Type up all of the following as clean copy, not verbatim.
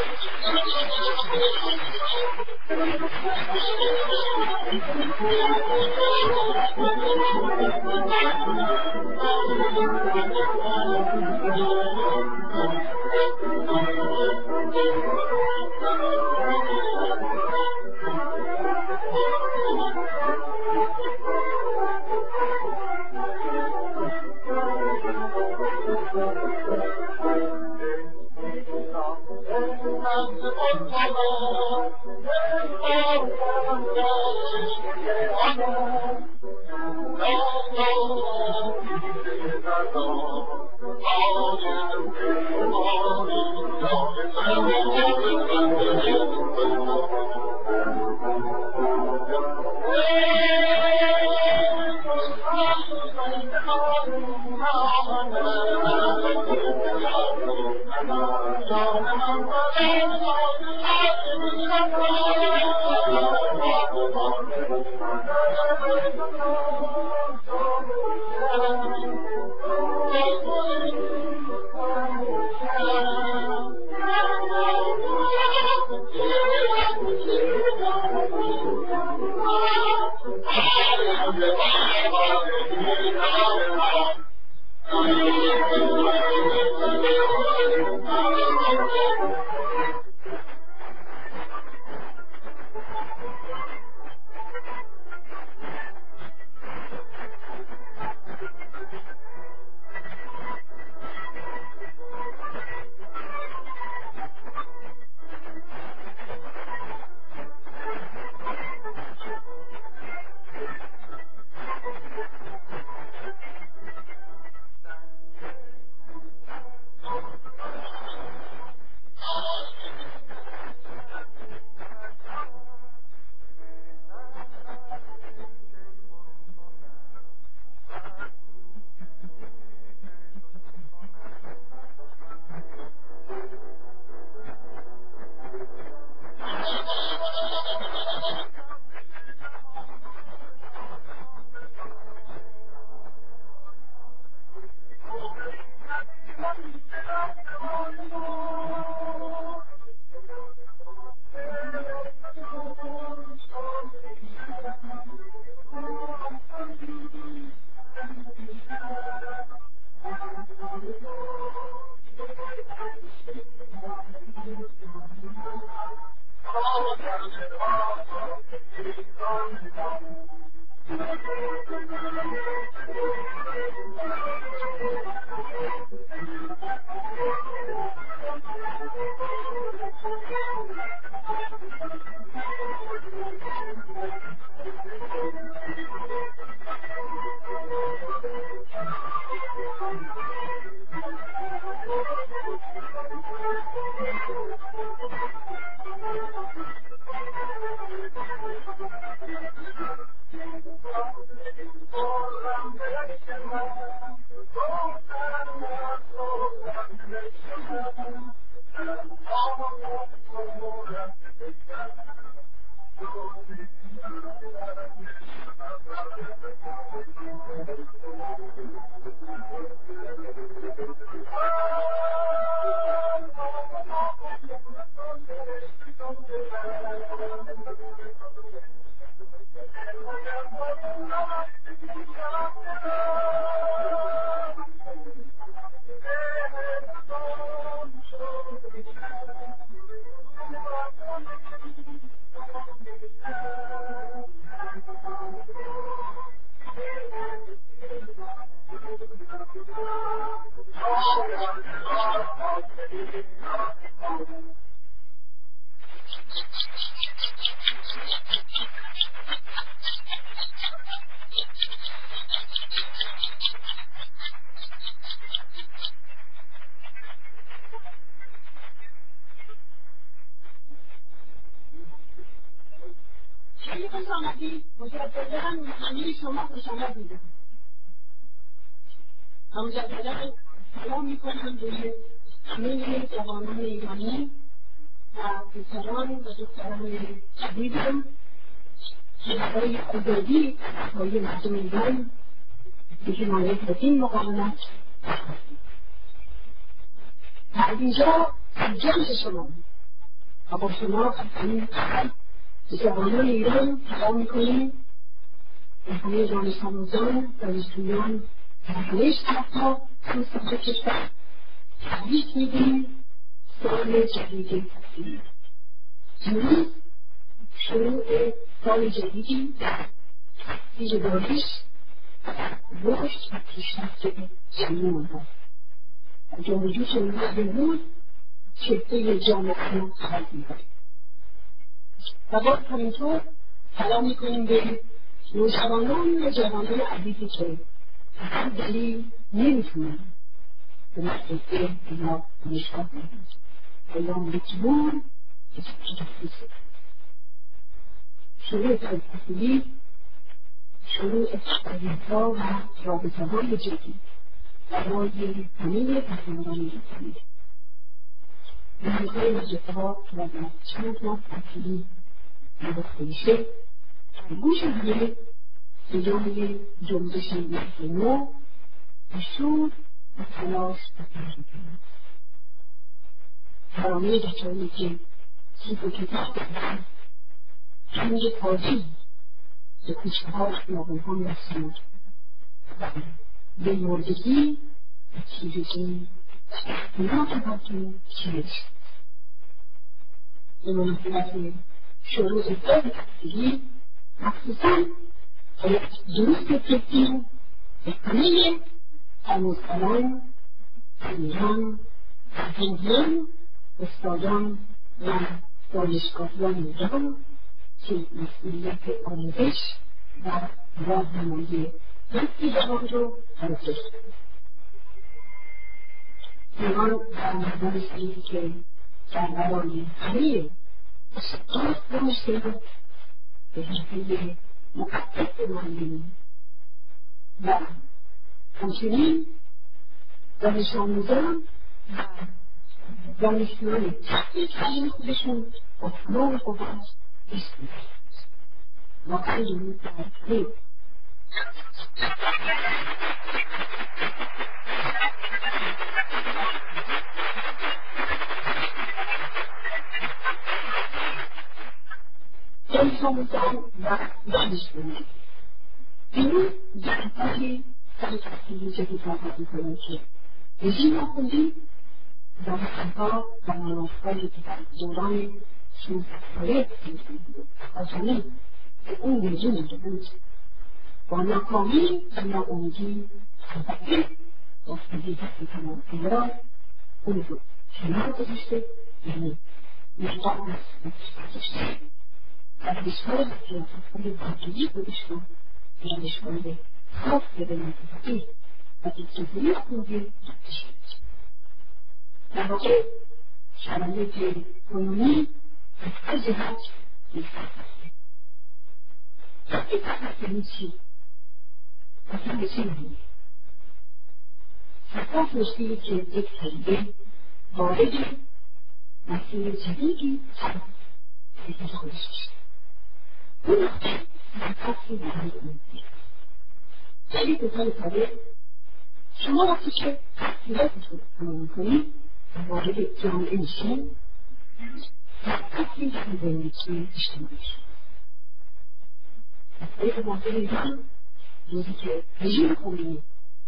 مجددا سلام میکنم به همه جوانان ایرانی و پسران و دختران جدیدم که برای آزادی برای مردم ایران به حمایت از این مقاومت و از اینجا جمع شما و با شما همین به جوانان ایران پیام میکنیم به همه دانش آموزان دانشجویان و همه شهرها توسط کشور تبریک میگیم سال جدید تحصیلی. امروز شروع سال جدیدی در تحصیل دانش رشد و پیشرفت جمعیمان هست. جامعه شما امروز چهره جامعه ما خواهد می‌کنیم. و باز همینطور سلام میکنیم به نوجوانان و جوانان عزیزی که به هر دلیل نمیتونن به مدرسه یا دانشگاه برن و یا مجبور به تحصیل شروع سال تحصیلی شروع اقتصادی‌ها و رابطه‌های جدی برای همه پسندان ایرانی. نیروهای مدرسه‌ها که در چند ماه تحصیلی نوشته میشه در گوش همه صدای جنبش نسل نو و شور و تلاش و تحریک است. ترانه بچه‌هایی که کیف و کتاب دارند رنگ تازه‌ای به کوچه‌ها و خیابان‌ها می‌رساند و به مردگی و تیرگی مناسبت چیست. به مناسبت شروع سال تحصیلی مخصوصاً باید درست بگیم به همه آموزگاران، مدیران، فرهنگیان، استادان و دانشگاهیان ایران که مسئولیت آموزش و راهنمایی نسل جوان رو بر عهده دارند. ایران در مقام سعیدی که در برای همه اشتراک داشته به حرفه مقدس معلمین و همچنین دانش آموزان و دانشجویان تحقیق علم خودشون با تمام قوت ایستادند. واقعا درود بر همه. دانش آموزان و دانشجویان امروز جلسه‌ای سال تحصیلی جدید آغاز می‌کنیم که رژیم آخوندی دانشجوها و مناسبایی که در دوران 16 ساله از همه به اون موضوع مونده بود با ناکامی و ناامیدی متفکر باستگی حسی تمام ایران اون رو کنار گذاشته یعنی مقدار از گذاشته و دانشگاه سیاست‌های واقعی خودش رو به دانشگاه خاص بین‌المللی و دیکتاتوری خوندی تبدیل کرد. در واقع شرایط کنونی از هر جهت بهتر هست. وقتی تحصیلی چی؟ تحصیلی چی می‌بینی؟ سپاس مشکلی که یک طالبه وارد مسیر جدیدی شد به خودش میشه. اون سپاسی برای امید. خیلی پسر طالب شما وقتی که تحصیلاتتون رو تمام می‌کنید وارد جامعه میشین سپاسی در زندگی اجتماعی شد. مسئله واقع ایران روزی که رژیم خمینی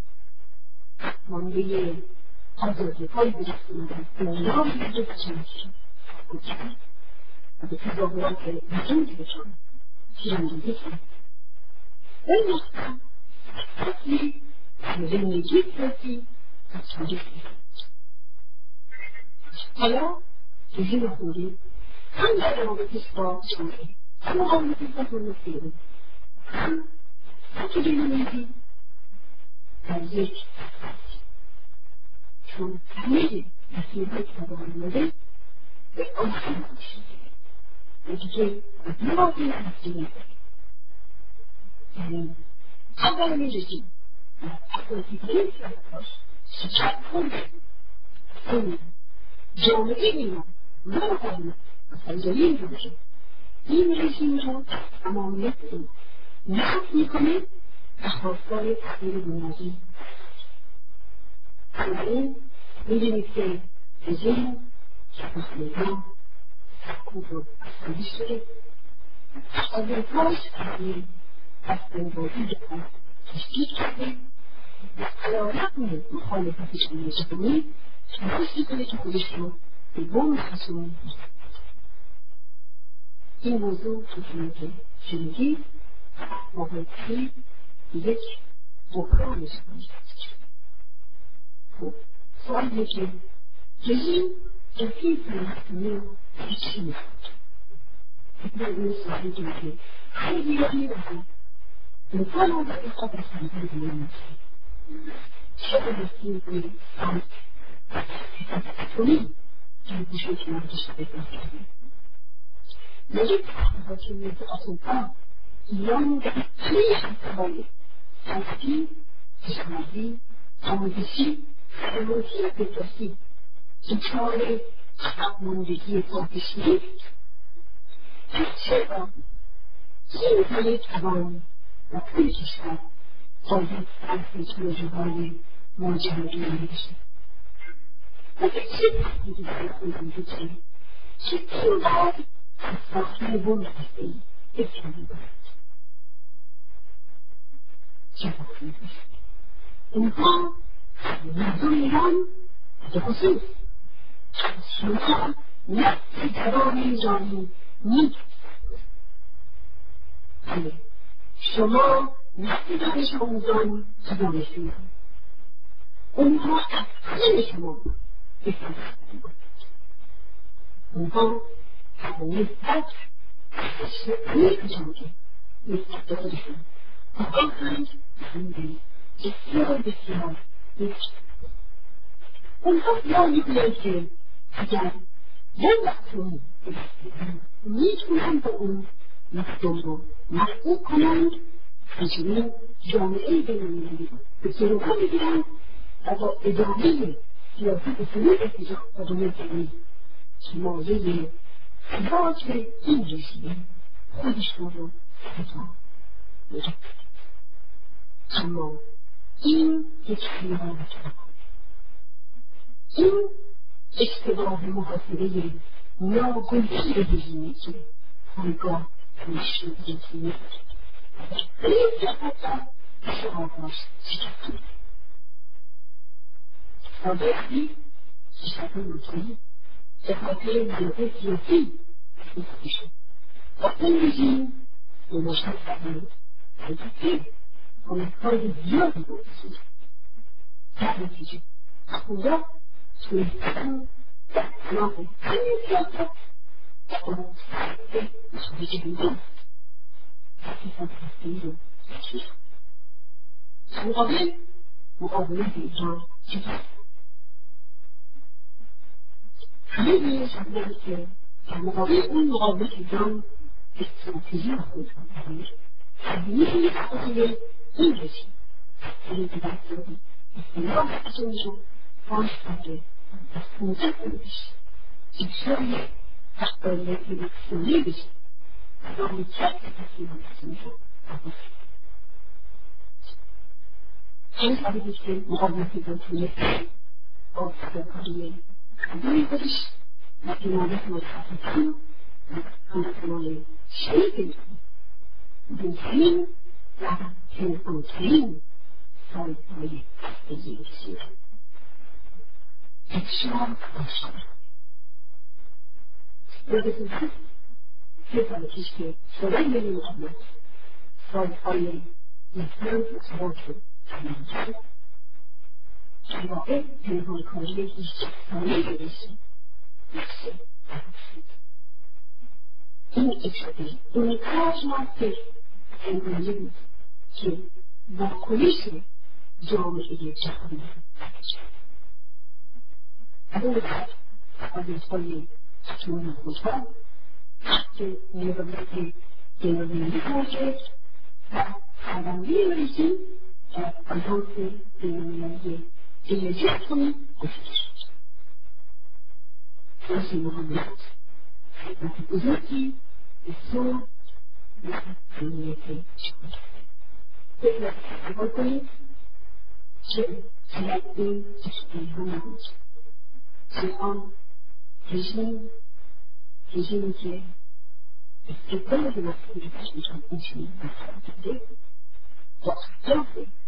مانده آزادی‌های به دست آمدن اعلام کرد و چند کرد و به تظاهرات بزرگشان تیراندازی کرد. این وقتا سپاسی در زندگی سیاسی و تاریخ کرد. حالا رژیم خمینی هم در روابطش با جامعه هم روابطش با دولت هم حتی بین‌المللی در یک چون همه مسئولیت که به آمده به آسان می‌شود. یکی که از مواقع مسئولیت یعنی اول رژیم و اقتصادی سیاستاش شکست کنده اون جامعه ایران و مقاومت و سرجالی می‌کنه که این رژیم را تمامیت اون نقض می‌کنه و خواستار تغییر بنیادی بنابراین می‌بینید که رژیم شکست‌ها خوب شده از این کارش کردیم از انواعی دارم تشکیل کردیم علیرغم مخالفتش به جهانی تونست میکنه که خودش رو به بوم خصوم این موضوع میتونه که شنیدی واقعی یک بحران اسلامی خب سوال اینه که رژیم جمعی فلسطینی رو چی میخواد این سوالی که خیلی یادی بزن امکان آن اصاب از همه دیگه نیست چه بسید که از کنیم که بشه که من داشته بگم کردیم نجد حاکمیت آسوبا ایران در همه شکل‌های سیاسی، اجتماعی، آموزشی، خدماتی و فردوسی دچار عقب‌ماندگی پاکش نیست چرا این همه توان و پول کشور باید از تکنولوژی‌های ماجرایی نمی‌شه و به چه تحقیقی باید وجود داره که این باید از ساختن بوم هسته‌ای اطلاعی دارد چه تحقیقی باشد اینها مردم ایران به خصوص شما نفس جوان جانی نیست شما نفس دانش آموزان که دانشجویان اونها از همه شما بهتر اونها نسبت می‌کنند که نسبت به خودشون آقایند بسیار بسیار اونها یا می‌گویند که اگر یک مفهوم می‌تونن به اون مفهوم رو محبوب کنند همچنین جامعه بین‌المللی رو به سروها بگیرند و با ادامه سیاسی اصولی اتجاه قدوم کنید که مایه ثبات این رژیم خودشون رو خطا می‌رد اما این یک خیانت نکن این اشتباه محاسبه ناگزیر رژیمی که هرگاه پیشروی نیست این حتی شعارهاش شکست آدرسی شکست روزی به خاطر منافع سیاسی میشه و این رژیم به مشهد فرمید البته کمک‌های زیادی بودید در نتیجه خدا تونستن در خلاف همین سیاست خود به جهیدن حقیقت هسته‌ای رو تشکیل مقابله ایران چطور همه شکلی که در مقابل اون مقابله ایران استراتژی خود را تغییر می‌تونی تغییر این رژیم برای که دستیابی اصطلاح اشتراکی رو باز کرده از اونجا خودش افشای تقبلیت مکسیمی بشه و مکت تصمیم مکسیمی رو آغاز این سببی که مقابلت ایران تونسته با سیاکاری قدیم خودش و حمایت متفقین و همکنان شریک می‌کنه بهترین و تلفن‌ترین سایت‌های هسته‌ای رسید افشار آشکار یادتون هست یه سال پیش که شورای ملی مقاومت سایت‌های مثل ثبات رو تمام کرد در واقع پنهانکاری هیچ ساله برسید این اشتباه این کار موثر انگاری بود که واکنش جامعه جهانی از اون بعد فعالیت‌های چون خودها که نظامت بین‌المللی قرار گرفت و سربندی رژیم در آژانس بین‌المللی انرژی اتمی گفته شد رژیم محمد خدمت بزرگی بسیار و جمعیت شد بگذار تصور کنید که تلقی اشتباه نبود که آن رژیم رژیمی که استقبال مسئولیتش میشون این چنین مسئولیته با اهداف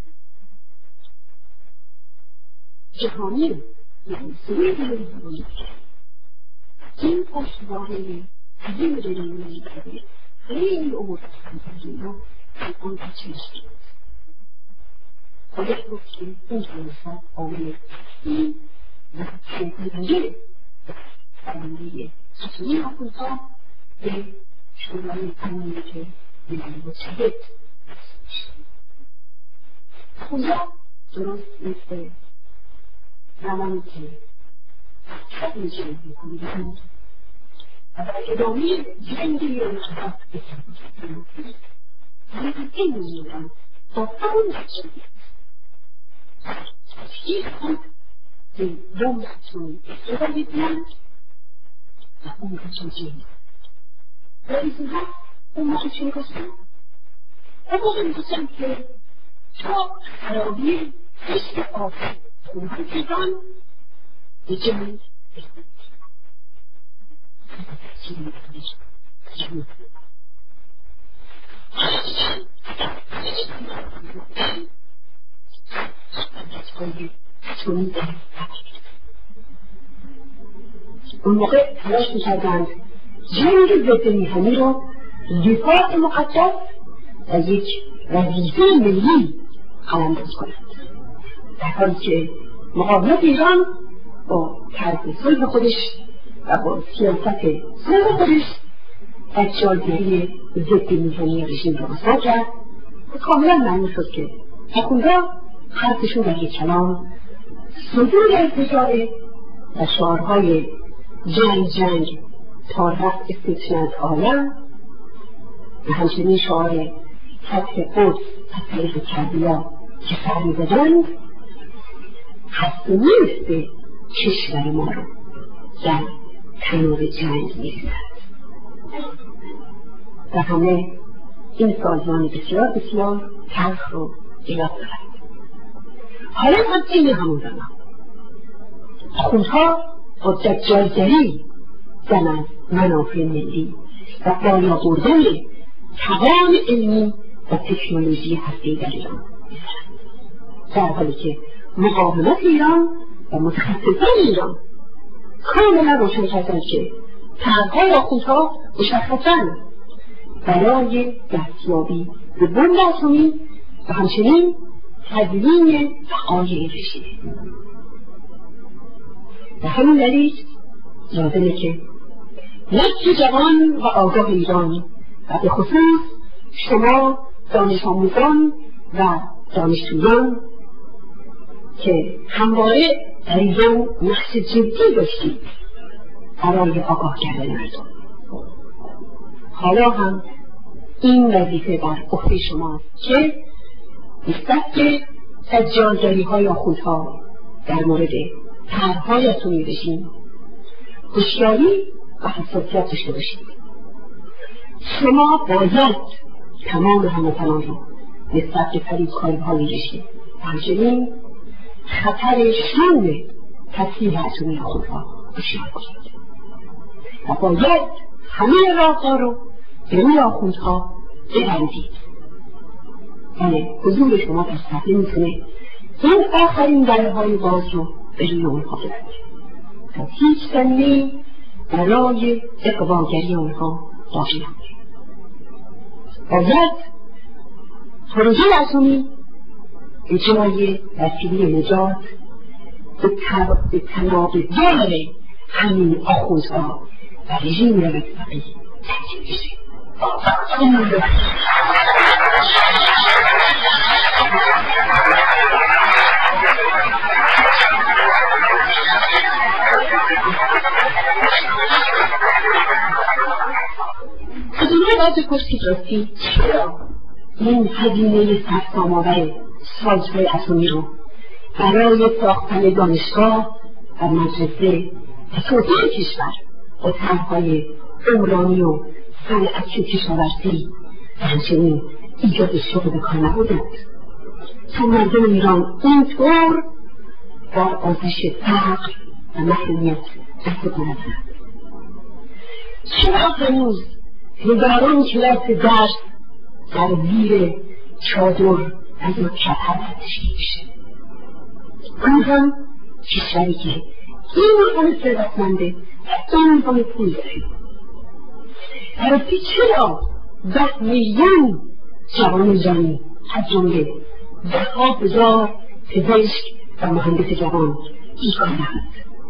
جهانی یعنی سوی جهانی این پشتوانه عظیم جهانی کرده خیلی امور خیلی رو آن بچه نشده باید گفت که این جنسا آمده این نتیجه برنامه سسونی آخونها به شروعی قانونی که بیانی متحد آخونها درست مثل زمانی که شب میشه میکنید و در ادامه جنگی رو متحد بکنید این میدونم با همون نتیجه هیچ هم که دوم سسونی استفاده بیدند و اون کچون جنگ رئیسی‌ها اون موقع چه میگفتن؟ اون موقع میگفتن که تا خرابی حس آفت خونهای ایران به جنگ بکنید اون موقع تلاش می‌کردند جنگ ضد میهنی را دفاع مقدس و یک وظیفه ملی قلمداد کنند در حالی که مقاومت ایران با طرح صلح خودش و با سیاست صلح خودش دجالگری ضد میهنی رژیم را مطرح کرد و کاملا معلوم شد که آخوندها حرفشون در یک کلام صدور ارتجاع و شعارهای جنگ تا رفع فتنه عالم و همچنین شعار فتح قدس از طریق کربلا که سر می‌زدند هست نیست به کشور ما رو در تنور جنگ می‌ریزد و همه این سازمان بسیار بسیار تلخ رو ایراد دارد. حالا هم این همون زمان آخوندها با دجالگری زن از منافع ملی و بالا بردن توان علمی و تکنولوژی هسته‌ای در ایران در حالی که مقاومت ایران و متخصصان ایران کاملا روشن کردند که طرح‌های آخوندها مشخصاً برای دستیابی به بمب اتمی و همچنین تدوین بقای رژیم و همین دلیل لازمه که نسل جوان و آگاه ایران و به خصوص شما دانش آموزان و دانشجویان که همواره در ایران نقش جدی داشتید برای آگاه کردن مردم حالا هم این وظیفه بر عهده شماست که نسبت به دجالگری‌های آخوندها در مورد طرح‌های اتمی رژیم هوشیاری و حساسیت داشته باشید. شما باید تمام هموطنان رو نسبت به فریبکاری‌های رژیم و همچنین خطر شوم تسلیح اتمی آخوندها هوشیار کنید و باید همه راه‌ها رو به روی آخوندها ببندید. یعنی حضور شما در صحنه میتونه این آخرین درهای باز رو به روی اونها ببندید و هیچ زمینه‌ای برای اقواگری آنها باقی نمانده. باید پروژه اتمی به جای وسیله نجات به تنابدار همین آخوندها و رژیم رفتقی تبدیل بشه. خدمه باید پرسید راستی چرا این هزینه سرسام‌آور سازهای اتمی رو برای ساختن دانشگاه و مدرسه و توسعه کشور با طرح‌های عمرانی و صنعتی کشاورزی و همچنین ایجاد شغل به کار نبردند تا مردم ایران اینطور در آتش فقر و محرومیت دست ندارند. چرا هنوز هزاران کلاس درس در زیر چادر از او کپر تشکیل میشه؟ اون هم کشوری که این همه ثروتمنده این همه پول داره. البته چرا 10 میلیون جوان جهانی از جمله 10,000 پزشک و مهندس جوان بیکارند؟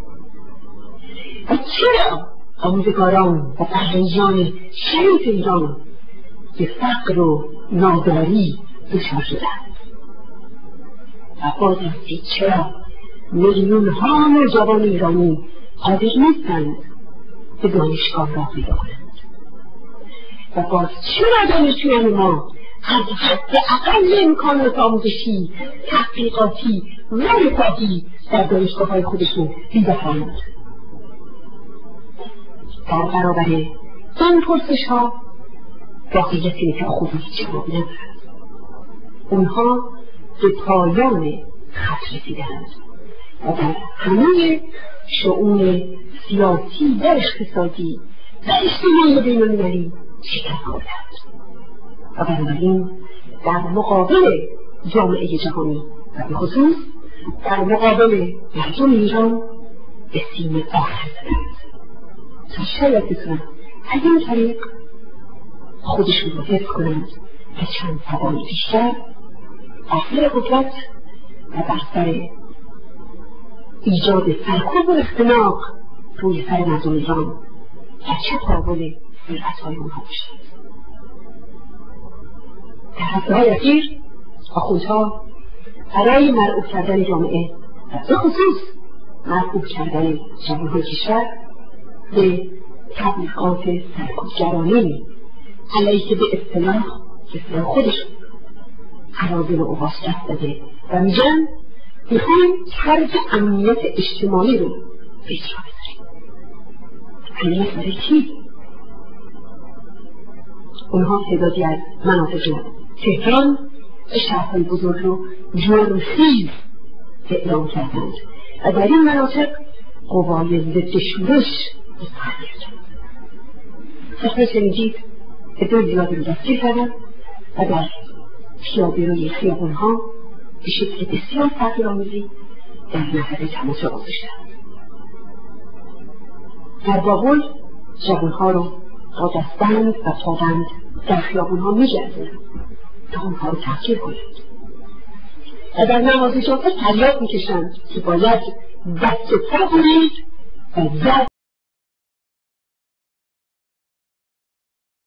و چرا آموزگاران و فرهنگیان شریف ایران به فقر و ناداری دچار شدند؟ و باز چرا میلیون ها نوجوان ایرانی قادر نیستند به دانشگاه را پیدا کنند؟ و باز چرا دانشجویان ما از حداقل امکانات آموزشی، تحقیقاتی و رفاهی در دانشگاه‌های خودشون بی‌بهانه‌اند؟ در برابر این پرسش‌ها واقعیت اینه که خوبی جواب ندارد. اونها به پایان خط رسیدند و در همه شؤون سیاسی و اقتصادی و اجتماعی بین‌المللی شکست خوردند و بنابراین در مقابل جامعه جهانی و به خصوص در مقابل مردم ایران به سیم آخر زدند تا شاید بتونند از این طریق خودشون رو حفظ کنند و چند سوال بیشتر آخر قدرت و بر سر ایجاد سرکوب و اختناق روی سر مردم ایران و چه قابل ثروت‌های اونها باشند. در هفته‌های اخیر آخوندها برای مرعوب کردن جامعه و به خصوص مرعوب کردن جوان‌های کشور به تبلیغات سرکوبگرانه علیه به اصطلاح خودشون عراضل و اوقاس دست داده و میگن میخوایم طرز امنیت اجتماعی رو به اجرا بذاریم. امنیت برای چی؟ اونها تعدادی از مناطق تهران و شهرهای بزرگ رو جرمخیز اعلام کردند و در این مناطق قوای ضد شورش مستقر کردند. حتما شنیدید عده زیادی رو دستگیر کردند و در پیاده‌روی خیابان‌ها به شکل بسیار تغییرآمیزی در نظر تماشا گذاشتند. در بابل جوان‌ها رو با دستبند و پابند در خیابان‌ها می‌گرداندند تا اونها رو تحقیر کنند و در نماز جمعه فریاد می‌کشند که باید دست و پا کنید و